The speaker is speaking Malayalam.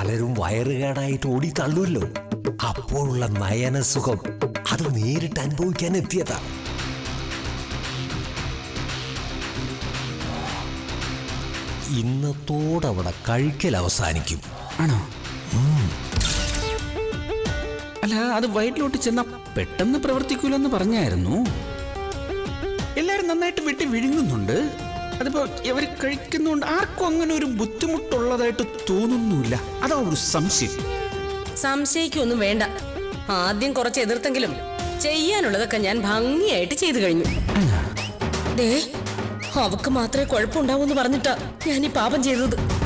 പലരും വയറുകേടായിട്ട് ഓടി തള്ളുമല്ലോ. അപ്പോഴുള്ള നയനസുഖം അത് നേരിട്ട് അനുഭവിക്കാൻ എത്തിയതാ. ഇന്നത്തോടവിടെ കഴിക്കൽ അവസാനിക്കും. ആണോ? അല്ല, അത് വയറ്റിലോട്ട് ചെന്ന പെട്ടെന്ന് പ്രവർത്തിക്കൂലെന്ന് പറഞ്ഞായിരുന്നു. എല്ലാരും നന്നായിട്ട് വെട്ടി വിഴുങ്ങുന്നുണ്ട്. അതിപ്പോ ഇവർ കഴിക്കുന്നുണ്ട്, ആർക്കും അങ്ങനെ ഒരു ബുദ്ധിമുട്ടുള്ളതായിട്ട് തോന്നുന്നില്ല. അതാ ഒരു സംശയം. സംശയിക്കൊന്നും വേണ്ട. ആദ്യം കുറച്ച് എതിർത്തെങ്കിലും ചെയ്യാനുള്ളതൊക്കെ ഞാൻ ഭംഗിയായിട്ട് ചെയ്തു കഴിഞ്ഞു. അവക്ക് മാത്രമേ കുഴപ്പമുണ്ടാവൂന്ന് പറഞ്ഞിട്ടാ ഞാൻ ഈ പാപം ചെയ്തത്.